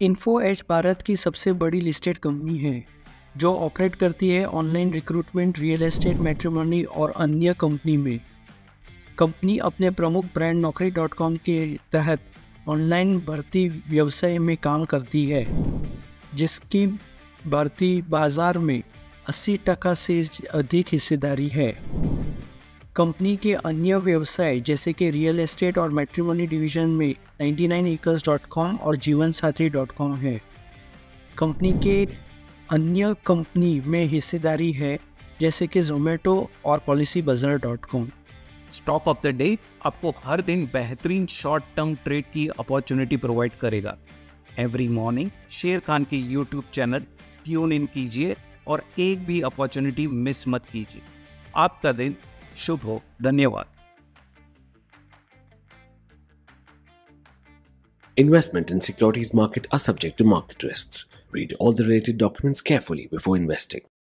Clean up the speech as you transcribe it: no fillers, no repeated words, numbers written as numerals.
Info as Bharat की सबसे बड़ी लिस्टेड कंपनी है जो ऑपरेट करती है online recruitment, real estate, matrimony और अन्य कंपनी में। कंपनी अपने प्रमुख ब्रांड नौकरी.com के तहत ऑनलाइन भर्ती व्यवसाय में काम करती है, जिसकी भर्ती बाजार में 80% से अधिक हिस्सेदारी है। कंपनी के अन्य व्यवसाय जैसे कि रियल एस्टेट और मैट्रिमोनी डिवीजन में 99acres.com और जीवनसाथी.com है। कंपनी के अन्य कंपनी में हिस्सेदारी है जैसे कि जोमेटो और policybazaar.com। Stock of the day आपको हर दिन बेहतरीन शॉर्ट टर्म ट्रेड की अपॉर्चुनिटी प्रोवाइड करेगा। एवरी मॉर्निंग शेर खान के यूट्यूब चैनल ट्यून इन कीजिए और एक भी अपॉर्चुनिटी मिस मत कीजिए। आपका दिन शुभ हो। धन्यवाद। Investment in securities market are subject to market risks. Read all the related documents carefully before investing.